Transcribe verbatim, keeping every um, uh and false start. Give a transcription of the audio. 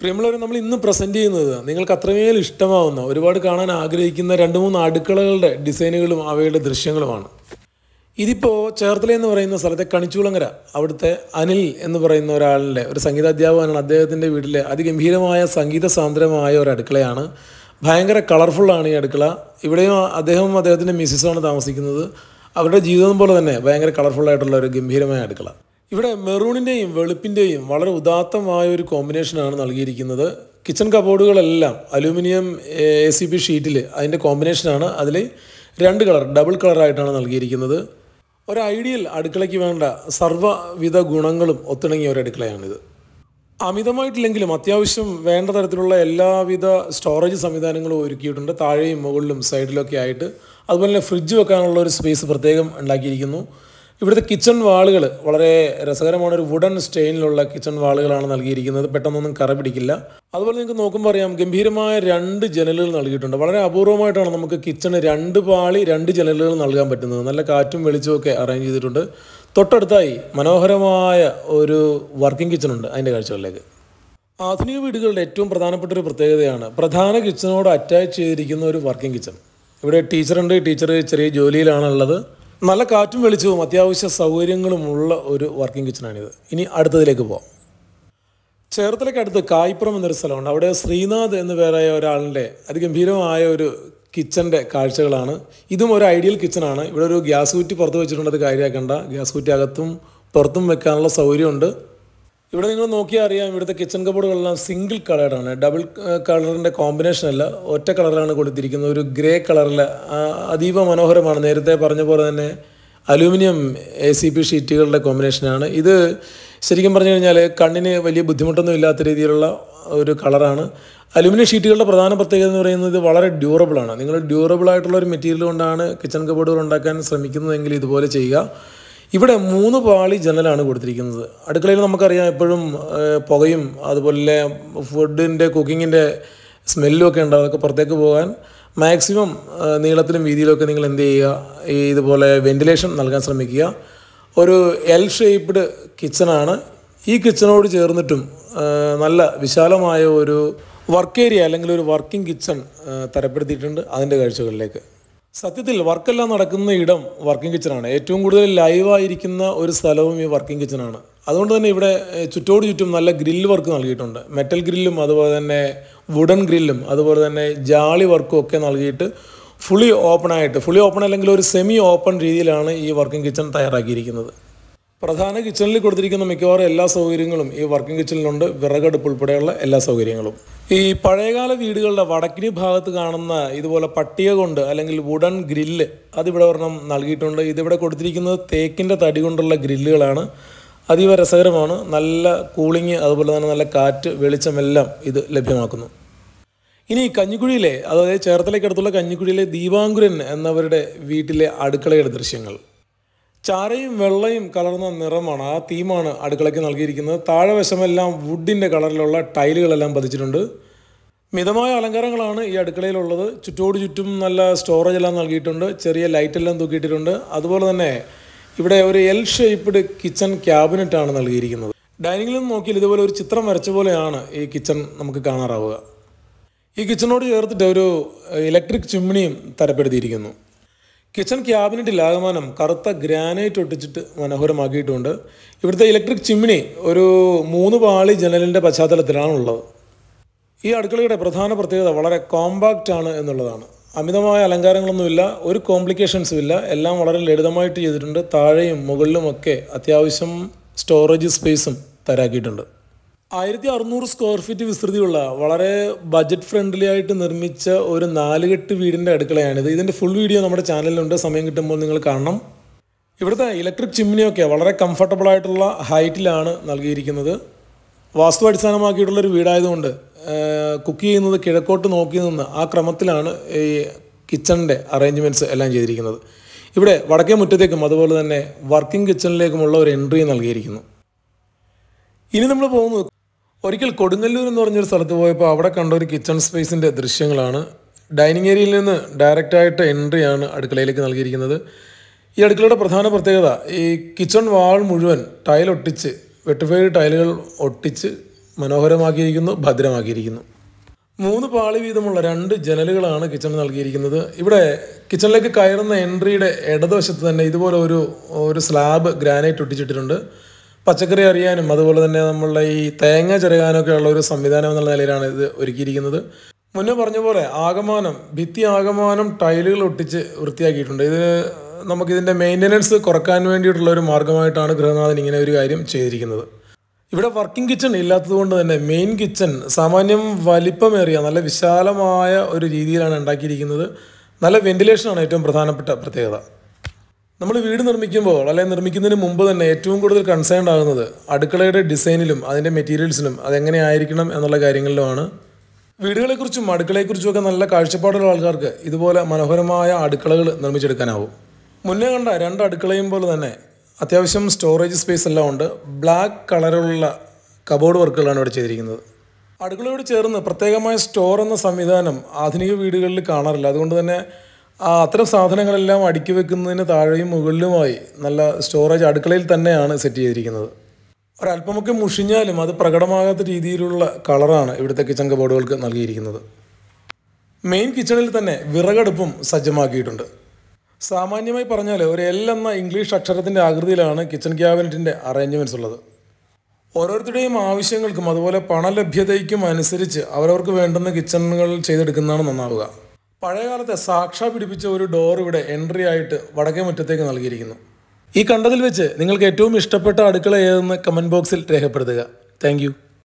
പ്രിയമുള്ളവരെ, നമ്മൾ ഇന്ന് പ്രസൻറ്റ് ചെയ്യുന്നത് നിങ്ങൾക്ക് അത്രമേൽ ഇഷ്ടമാവുന്ന ഒരുപാട് കാണാൻ ആഗ്രഹിക്കുന്ന രണ്ട് മൂന്ന് അടുക്കളകളുടെ ഡിസൈനുകളും അവയുടെ ദൃശ്യങ്ങളുമാണ്. ഇതിപ്പോൾ ചേർത്തല എന്ന് പറയുന്ന സ്ഥലത്തെ കണിച്ചുകുളങ്ങര അവിടുത്തെ അനിൽ എന്ന് പറയുന്ന ഒരാളുടെ ഒരു സംഗീതാധ്യാപകനാണ്. അദ്ദേഹത്തിൻ്റെ വീട്ടിലെ അതിഗംഭീരമായ സംഗീത സാന്ദ്രമായ ഒരു അടുക്കളയാണ്. ഭയങ്കര കളർഫുള്ളാണ് ഈ അടുക്കള. ഇവിടെയും അദ്ദേഹവും അദ്ദേഹത്തിൻ്റെ മിസ്സിസാണ് താമസിക്കുന്നത്. അവരുടെ ജീവിതം പോലെ തന്നെ ഭയങ്കര കളർഫുള്ളായിട്ടുള്ള ഒരു ഗംഭീരമായ അടുക്കള. ഇവിടെ മെറൂണിൻ്റെയും വെളുപ്പിൻ്റെയും വളരെ ഉദാത്തമായ ഒരു കോമ്പിനേഷനാണ് നൽകിയിരിക്കുന്നത്. കിച്ചൺ കബോർഡുകളെല്ലാം അലൂമിനിയം എ സി പി ഷീറ്റിൽ അതിൻ്റെ കോമ്പിനേഷനാണ്. അതിൽ രണ്ട് കളർ ഡബിൾ കളറായിട്ടാണ് നൽകിയിരിക്കുന്നത്. ഒരു ഐഡിയൽ അടുക്കളയ്ക്ക് വേണ്ട സർവ്വവിധ ഗുണങ്ങളും ഒത്തിണങ്ങിയ ഒരു അടുക്കളയാണിത്. അമിതമായിട്ടില്ലെങ്കിലും അത്യാവശ്യം വേണ്ട തരത്തിലുള്ള എല്ലാവിധ സ്റ്റോറേജ് സംവിധാനങ്ങളും ഒരുക്കിയിട്ടുണ്ട്. താഴെയും മുകളിലും സൈഡിലൊക്കെ ആയിട്ട്. അതുപോലെ തന്നെ ഫ്രിഡ്ജ് വെക്കാനുള്ള ഒരു സ്പേസ് പ്രത്യേകം ഉണ്ടാക്കിയിരിക്കുന്നു. ഇവിടുത്തെ കിച്ചൺ വാളുകൾ വളരെ രസകരമാണ്. ഒരു വുഡൻ സ്റ്റെയിനിലുള്ള കിച്ചൺ വാളുകളാണ് നൽകിയിരിക്കുന്നത്. പെട്ടെന്നൊന്നും കറ പിടിക്കില്ല. അതുപോലെ നിങ്ങൾക്ക് നോക്കുമ്പോൾ അറിയാം, ഗംഭീരമായ രണ്ട് ജനലുകൾ നൽകിയിട്ടുണ്ട്. വളരെ അപൂർവമായിട്ടാണ് നമുക്ക് കിച്ചണ് രണ്ട് പാളി രണ്ട് ജനലുകൾ നൽകാൻ പറ്റുന്നത്. നല്ല കാറ്റും വെളിച്ചമൊക്കെ അറേഞ്ച് ചെയ്തിട്ടുണ്ട്. തൊട്ടടുത്തായി മനോഹരമായ ഒരു വർക്കിംഗ് കിച്ചണുണ്ട്. അതിൻ്റെ കാഴ്ചകളിലേക്ക്. ആധുനിക വീടുകളുടെ ഏറ്റവും പ്രധാനപ്പെട്ട ഒരു പ്രത്യേകതയാണ് പ്രധാന കിച്ചണോട് അറ്റാച്ച് ചെയ്തിരിക്കുന്ന ഒരു വർക്കിംഗ് കിച്ചൺ. ഇവിടെ ടീച്ചറുണ്ട്. ടീച്ചർ ചെറിയ ജോലിയിലാണുള്ളത്. നല്ല കാറ്റും വെളിച്ചവും അത്യാവശ്യ സൗകര്യങ്ങളുമുള്ള ഒരു വർക്കിംഗ് കിച്ചണാണിത്. ഇനി അടുത്തതിലേക്ക് പോകാം. ചേർത്തലയ്ക്ക് അടുത്ത് കായ്പുറം എന്നൊരു സ്ഥലമുണ്ട്. അവിടെ ശ്രീനാഥ് എന്ന് പേരായ ഒരാളിൻ്റെ അതിഗംഭീരമായ ഒരു കിച്ചൻ്റെ കാഴ്ചകളാണ്. ഇതും ഒരു ഐഡിയൽ കിച്ചണാണ്. ഇവിടെ ഒരു ഗ്യാസ് കുറ്റി പുറത്ത് വെച്ചിട്ടുണ്ട്. അത് കാര്യമാക്കേണ്ട. ഗ്യാസ് കുറ്റി അകത്തും പുറത്തും വെക്കാനുള്ള സൗകര്യമുണ്ട്. ഇവിടെ നിങ്ങൾ നോക്കിയാൽ അറിയാം, ഇവിടുത്തെ കിച്ചൺ കബോർഡുകളെല്ലാം സിംഗിൾ കളറാണ്. ഡബിൾ കളറിൻ്റെ കോമ്പിനേഷൻ അല്ല, ഒറ്റ കളറാണ് കൊടുത്തിരിക്കുന്നത്. ഒരു ഗ്രേ കളറിൽ അതീവ മനോഹരമാണ്. നേരത്തെ പറഞ്ഞ പോലെ തന്നെ അലൂമിനിയം എ സി പി ഷീറ്റുകളുടെ കോമ്പിനേഷനാണ് ഇത്. ശരിക്കും പറഞ്ഞു കഴിഞ്ഞാൽ കണ്ണിന് വലിയ ബുദ്ധിമുട്ടൊന്നും ഇല്ലാത്ത രീതിയിലുള്ള ഒരു കളറാണ്. അലൂമിനിയം ഷീറ്റുകളുടെ പ്രധാന പ്രത്യേകത എന്ന് പറയുന്നത് ഇത് വളരെ ഡ്യൂറബിളാണ്. നിങ്ങൾ ഡ്യൂറബിൾ ആയിട്ടുള്ള ഒരു മെറ്റീരിയൽ കൊണ്ടാണ് കിച്ചൺ കബോർഡുകൾ ഉണ്ടാക്കാൻ ശ്രമിക്കുന്നതെങ്കിൽ ഇതുപോലെ ചെയ്യുക. ഇവിടെ മൂന്ന് പാളി ജനലാണ് കൊടുത്തിരിക്കുന്നത്. അടുക്കളയിൽ നമുക്കറിയാം എപ്പോഴും പുകയും അതുപോലെ ഫുഡിൻ്റെ കുക്കിങ്ങിൻ്റെ സ്മെല്ലും ഒക്കെ ഉണ്ട്. അതൊക്കെ പുറത്തേക്ക് പോകാൻ മാക്സിമം നീളത്തിലും വീതിയിലൊക്കെ നിങ്ങൾ എന്ത് ചെയ്യുക, ഈ ഇതുപോലെ വെന്റിലേഷൻ നൽകാൻ ശ്രമിക്കുക. ഒരു എൽ ഷേപ്പ്ഡ് കിച്ചണാണ്. ഈ കിച്ചണോട് ചേർന്നിട്ടും നല്ല വിശാലമായ ഒരു വർക്ക് ഏരിയ അല്ലെങ്കിൽ ഒരു വർക്കിംഗ് കിച്ചൺ തരപ്പെടുത്തിയിട്ടുണ്ട്. അതിൻ്റെ കാഴ്ചകളിലേക്ക്. സത്യത്തിൽ വർക്കെല്ലാം നടക്കുന്ന ഇടം വർക്കിംഗ് കിച്ചണാണ്. ഏറ്റവും കൂടുതൽ ലൈവായിരിക്കുന്ന ഒരു സ്ഥലവും ഈ വർക്കിംഗ് കിച്ചണാണ്. അതുകൊണ്ട് തന്നെ ഇവിടെ ചുറ്റോട് ചുറ്റും നല്ല ഗ്രില്ല് വർക്ക് നൽകിയിട്ടുണ്ട്. മെറ്റൽ ഗ്രില്ലും അതുപോലെ തന്നെ വുഡൻ ഗ്രില്ലും അതുപോലെ തന്നെ ജാളി വർക്കും ഒക്കെ നൽകിയിട്ട് ഫുള്ളി ഓപ്പണായിട്ട്, ഫുള്ളി ഓപ്പൺ അല്ലെങ്കിൽ ഒരു സെമി ഓപ്പൺ രീതിയിലാണ് ഈ വർക്കിംഗ് കിച്ചൺ തയ്യാറാക്കിയിരിക്കുന്നത്. പ്രധാന കിച്ചണിൽ കൊടുത്തിരിക്കുന്ന മിക്കവാറും എല്ലാ സൗകര്യങ്ങളും ഈ വർക്കിംഗ് കിച്ചണിലുണ്ട്. വിറകടുപ്പ് ഉൾപ്പെടെയുള്ള എല്ലാ സൗകര്യങ്ങളും. ഈ പഴയകാല വീടുകളുടെ വടക്കിനി ഭാഗത്ത് കാണുന്ന ഇതുപോലെ പട്ടിക കൊണ്ട് അല്ലെങ്കിൽ വുഡൻ ഗ്രില്ല് അതിവിടെ ഒരെണ്ണം നൽകിയിട്ടുണ്ട്. ഇതിവിടെ കൊടുത്തിരിക്കുന്നത് തേക്കിൻ്റെ തടി കൊണ്ടുള്ള ഗ്രില്ലുകളാണ്. അതീവ രസകരമാണ്. നല്ല കൂളിങ് അതുപോലെ തന്നെ നല്ല കാറ്റ് വെളിച്ചമെല്ലാം ഇത് ലഭ്യമാക്കുന്നു. ഇനി കഞ്ഞിക്കുഴിയിലെ, അതായത് ചേർത്തലയ്ക്കടുത്തുള്ള കഞ്ഞിക്കുഴിയിലെ ദീപാങ്കുരൻ എന്നവരുടെ വീട്ടിലെ അടുക്കളയുടെ ദൃശ്യങ്ങൾ. ചാരയും വെള്ളയും കലർന്ന നിറമാണ്, ആ തീമാണ് അടുക്കളയ്ക്ക് നൽകിയിരിക്കുന്നത്. താഴെ വശമെല്ലാം വുഡിൻ്റെ കളറിലുള്ള ടൈലുകളെല്ലാം പതിച്ചിട്ടുണ്ട്. മിതമായ അലങ്കാരങ്ങളാണ് ഈ അടുക്കളയിലുള്ളത്. ചുറ്റോട് ചുറ്റും നല്ല സ്റ്റോറേജ് എല്ലാം നൽകിയിട്ടുണ്ട്. ചെറിയ ലൈറ്റെല്ലാം തൂക്കിയിട്ടിട്ടുണ്ട്. അതുപോലെ തന്നെ ഇവിടെ ഒരു എൽ ഷേപ്പ്ഡ് കിച്ചൺ ക്യാബിനറ്റാണ് നൽകിയിരിക്കുന്നത്. ഡൈനിങ്ങിൽ നിന്ന് നോക്കിയാൽ ഇതുപോലെ ഒരു ചിത്രം വരച്ച പോലെയാണ് ഈ കിച്ചൺ നമുക്ക് കാണാറാവുക. ഈ കിച്ചണോട് ചേർത്തിട്ട് ഒരു ഇലക്ട്രിക് ചിമ്മിനിയും തരപ്പെടുത്തിയിരിക്കുന്നു. കിച്ചൺ ക്യാബിനറ്റിൽ ആകമാനം കറുത്ത ഗ്രാനൈറ്റ് ഒട്ടിച്ചിട്ട് മനോഹരമാക്കിയിട്ടുണ്ട്. ഇവിടുത്തെ ഇലക്ട്രിക് ചിമ്മിനി ഒരു മൂന്ന് പാളി ജനലിൻ്റെ പശ്ചാത്തലത്തിലാണുള്ളത്. ഈ അടുക്കളയുടെ പ്രധാന പ്രത്യേകത വളരെ കോമ്പാക്റ്റ് ആണ് എന്നുള്ളതാണ്. അമിതമായ അലങ്കാരങ്ങളൊന്നുമില്ല, ഒരു കോംപ്ലിക്കേഷൻസും ഇല്ല. എല്ലാം വളരെ ലളിതമായിട്ട് ചെയ്തിട്ടുണ്ട്. താഴെയും മുകളിലുമൊക്കെ അത്യാവശ്യം സ്റ്റോറേജ് സ്പേസും തരാക്കിയിട്ടുണ്ട്. ആയിരത്തി അറുന്നൂറ് സ്ക്വയർ ഫീറ്റ് വിസ്തൃതിയുള്ള വളരെ ബജറ്റ് ഫ്രണ്ട്ലി ആയിട്ട് നിർമ്മിച്ച ഒരു നാലുകെട്ട് വീടിൻ്റെ അടുക്കളയാണിത്. ഇതിൻ്റെ ഫുൾ വീഡിയോ നമ്മുടെ ചാനലിലുണ്ട്. സമയം കിട്ടുമ്പോൾ നിങ്ങൾ കാണണം. ഇവിടുത്തെ ഇലക്ട്രിക് ചിമ്മിനിയൊക്കെ വളരെ കംഫർട്ടബിൾ ആയിട്ടുള്ള ഹൈറ്റിലാണ് നൽകിയിരിക്കുന്നത്. വാസ്തു അടിസ്ഥാനമാക്കിയിട്ടുള്ളൊരു വീടായതുകൊണ്ട് കുക്ക് ചെയ്യുന്നത് കിഴക്കോട്ട് നോക്കി നിന്ന് ആ ക്രമത്തിലാണ് ഈ കിച്ചണിൻ്റെ അറേഞ്ച്മെൻറ്റ്സ് എല്ലാം ചെയ്തിരിക്കുന്നത്. ഇവിടെ വടക്കേ മുറ്റത്തേക്കും അതുപോലെ തന്നെ വർക്കിംഗ് കിച്ചണിലേക്കുമുള്ള ഒരു എൻട്രി നൽകിയിരിക്കുന്നു. ഇനി നമ്മൾ പോകുന്നത് ഒരിക്കൽ കൊടുങ്ങല്ലൂർ എന്ന് പറഞ്ഞൊരു സ്ഥലത്ത് പോയപ്പോൾ അവിടെ കണ്ട ഒരു കിച്ചൺ സ്പേസിൻ്റെ ദൃശ്യങ്ങളാണ്. ഡൈനിങ് ഏരിയയിൽ നിന്ന് ഡയറക്റ്റായിട്ട് എൻട്രിയാണ് അടുക്കളയിലേക്ക് നൽകിയിരിക്കുന്നത്. ഈ അടുക്കളയുടെ പ്രധാന പ്രത്യേകത ഈ കിച്ചൺ വാൾ മുഴുവൻ ടൈൽ ഒട്ടിച്ച് വെട്ടിഫൈഡ് ടൈലുകൾ ഒട്ടിച്ച് മനോഹരമാക്കിയിരിക്കുന്നു, ഭദ്രമാക്കിയിരിക്കുന്നു. മൂന്ന് പാളി വീതമുള്ള രണ്ട് ജനലുകളാണ് കിച്ചണിൽ നൽകിയിരിക്കുന്നത്. ഇവിടെ കിച്ചണിലേക്ക് കയറുന്ന എൻട്രിയുടെ ഇടതുവശത്ത് തന്നെ ഇതുപോലെ ഒരു ഒരു സ്ലാബ് ഗ്രാനൈറ്റ് ഒട്ടിച്ചിട്ടിട്ടുണ്ട്. പച്ചക്കറി അറിയാനും അതുപോലെ തന്നെ നമ്മളുടെ ഈ തേങ്ങ ചിരകാനൊക്കെ ഉള്ള ഒരു സംവിധാനം എന്നുള്ള നിലയിലാണ് ഇത് ഒരുക്കിയിരിക്കുന്നത്. മുന്നേ പറഞ്ഞ പോലെ ആകമാനം ഭിത്തി ആകമാനം ടൈലുകൾ ഒട്ടിച്ച് വൃത്തിയാക്കിയിട്ടുണ്ട്. ഇത് നമുക്കിതിൻ്റെ മെയിൻ്റനൻസ് കുറക്കാൻ വേണ്ടിയിട്ടുള്ള ഒരു മാർഗ്ഗമായിട്ടാണ് ഗൃഹനാഥൻ ഇങ്ങനെ ഒരു കാര്യം ചെയ്തിരിക്കുന്നത്. ഇവിടെ വർക്കിംഗ് കിച്ചൺ ഇല്ലാത്തതുകൊണ്ട് തന്നെ മെയിൻ കിച്ചൺ സാമാന്യം വലിപ്പമേറിയ നല്ല വിശാലമായ ഒരു രീതിയിലാണ് ഉണ്ടാക്കിയിരിക്കുന്നത്. നല്ല വെന്റിലേഷനാണ് ഏറ്റവും പ്രധാനപ്പെട്ട പ്രത്യേകത. നമ്മൾ വീട് നിർമ്മിക്കുമ്പോൾ അല്ലെങ്കിൽ നിർമ്മിക്കുന്നതിന് മുമ്പ് തന്നെ ഏറ്റവും കൂടുതൽ കൺസേൺ ആകുന്നത് അടുക്കളയുടെ ഡിസൈനിലും അതിൻ്റെ മെറ്റീരിയൽസിലും അതെങ്ങനെ ആയിരിക്കണം എന്നുള്ള കാര്യങ്ങളിലുമാണ്. വീടുകളെക്കുറിച്ചും അടുക്കളയെക്കുറിച്ചും ഒക്കെ നല്ല കാഴ്ചപ്പാടുള്ള ആൾക്കാർക്ക് ഇതുപോലെ മനോഹരമായ അടുക്കളകൾ നിർമ്മിച്ചെടുക്കാനാവും. മുന്നേ കണ്ട രണ്ട് അടുക്കളയും പോലെ തന്നെ അത്യാവശ്യം സ്റ്റോറേജ് സ്പേസ് എല്ലാം ഉണ്ട്. ബ്ലാക്ക് കളറുള്ള കബോർഡ് വർക്കുകളാണ് ഇവിടെ ചെയ്തിരിക്കുന്നത്. അടുക്കളയോട് ചേർന്ന് പ്രത്യേകമായ സ്റ്റോർ എന്ന സംവിധാനം ആധുനിക വീടുകളിൽ കാണാറില്ല. അതുകൊണ്ട് തന്നെ അത്തരം സാധനങ്ങളെല്ലാം അടുക്കി വെക്കുന്നതിന് താഴെയും മുകളിലുമായി നല്ല സ്റ്റോറേജ് അടുക്കളയിൽ തന്നെയാണ് സെറ്റ് ചെയ്തിരിക്കുന്നത്. ഒരല്പമൊക്കെ മുഷിഞ്ഞാലും അത് പ്രകടമാകാത്ത രീതിയിലുള്ള കളറാണ് ഇവിടുത്തെ കിച്ചൺ കബോർഡുകൾക്ക് നൽകിയിരിക്കുന്നത്. മെയിൻ കിച്ചണിൽ തന്നെ വിറകടുപ്പും സജ്ജമാക്കിയിട്ടുണ്ട്. സാമാന്യമായി പറഞ്ഞാൽ ഒരു എൽ എന്ന ഇംഗ്ലീഷ് അക്ഷരത്തിൻ്റെ ആകൃതിയിലാണ് കിച്ചൺ ക്യാബിനറ്റിൻ്റെ അറേഞ്ച്മെൻറ്റ്സ് ഉള്ളത്. ഓരോരുത്തരുടെയും ആവശ്യങ്ങൾക്കും അതുപോലെ പണലഭ്യതയ്ക്കും അനുസരിച്ച് അവരവർക്ക് വേണ്ടുന്ന കിച്ചണുകൾ ചെയ്തെടുക്കുന്നതാണ് നന്നാവുക. പഴയകാലത്തെ സാക്ഷാ പിടിപ്പിച്ച ഒരു ഡോർ ഇവിടെ എൻട്രി ആയിട്ട് വടക്കേ മുറ്റത്തേക്ക് നൽകിയിരിക്കുന്നു. ഈ കണ്ടതിൽ വെച്ച് നിങ്ങൾക്ക് ഏറ്റവും ഇഷ്ടപ്പെട്ട അടുക്കള ഏതെന്ന് കമൻറ്റ് ബോക്സിൽ രേഖപ്പെടുത്തുക. താങ്ക്